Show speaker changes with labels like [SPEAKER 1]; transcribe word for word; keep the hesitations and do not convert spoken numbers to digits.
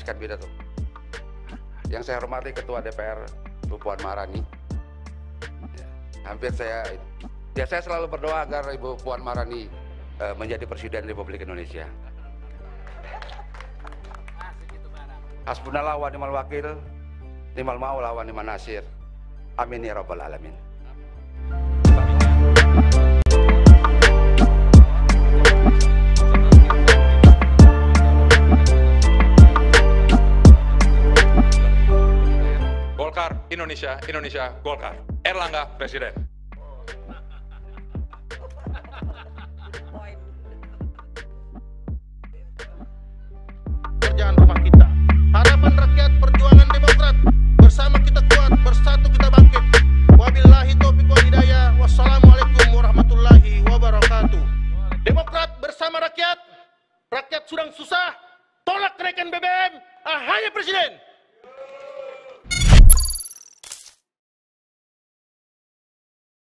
[SPEAKER 1] melanjutkan pidato. Yang saya hormati Ketua D P R, Bu Puan Maharani. Ya, hampir saya, ya saya selalu berdoa agar Ibu Puan Maharani uh, menjadi Presiden Republik Indonesia. Hasbunallah wa ni'mal wakil, ni'mal maula wa ni'man nasir. Amin ya rabbal alamin.
[SPEAKER 2] Golkar, Indonesia, Indonesia, Golkar. Erlangga, Presiden.
[SPEAKER 3] Pekerjaan rumah kita. Harapan rakyat, perjuangan Demokrat. Bersama kita kuat, bersatu kita bangkit. Wabillahi taufiq wal hidayah. Wassalamualaikum warahmatullahi wabarakatuh. Demokrat bersama rakyat. Rakyat sedang susah. Tolak kenaikan B B M. Ahaya Presiden.